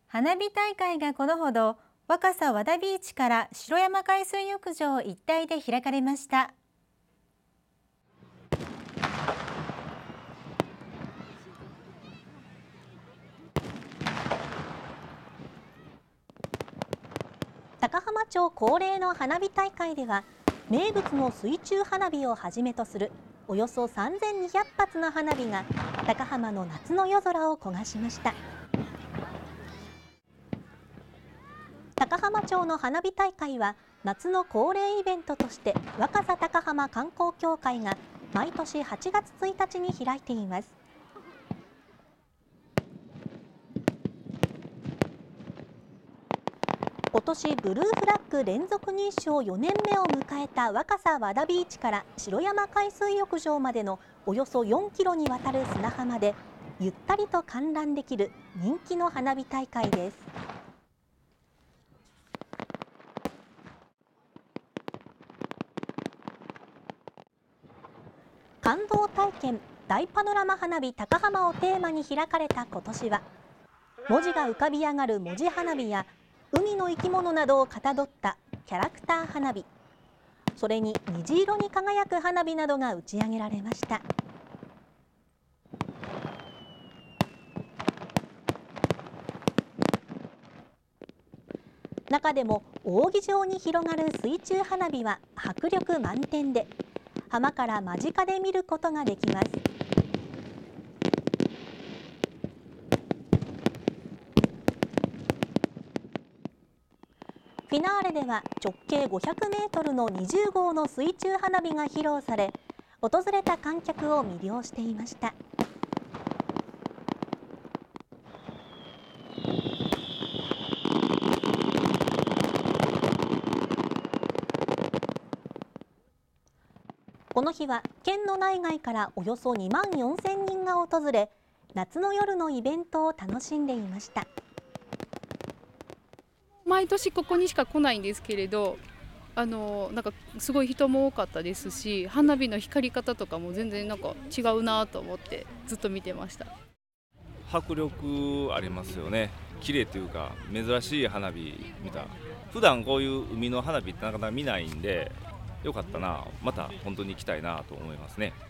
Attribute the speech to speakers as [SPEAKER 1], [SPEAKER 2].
[SPEAKER 1] 花火大会がこのほど若狭和田ビーチから城山海水浴場一帯で開かれました。
[SPEAKER 2] 高浜町恒例の花火大会では、名物の水中花火をはじめとするおよそ3200発の花火が高浜の夏の夜空を焦がしました。高浜町の花火大会は夏の恒例イベントとして若狭高浜観光協会が毎年8月1日に開いています。今年ブルーフラッグ連続認証4年目を迎えた若狭和田ビーチから城山海水浴場までのおよそ4キロにわたる砂浜でゆったりと観覧できる人気の花火大会です。感動体験大パノラマ花火高浜をテーマに開かれた今年は、文字が浮かび上がる文字花火や海の生き物などをかたどったキャラクター花火、それに虹色に輝く花火などが打ち上げられました。中でも扇状に広がる水中花火は迫力満点で、浜から間近で見ることができます。フィナーレでは直径500メートルの20号の水中花火が披露され、訪れた観客を魅了していました。この日は県の内外からおよそ2万4000人が訪れ、夏の夜のイベントを楽しんでいました。
[SPEAKER 3] 毎年ここにしか来ないんですけれど、なんかすごい人も多かったですし、花火の光り方とかも全然なんか違うなと思ってずっと見てました。
[SPEAKER 4] 迫力ありますよね。綺麗というか珍しい花火見た。普段こういう海の花火ってなかなか見ないんで、よかったな、また本当に行きたいなと思いますね。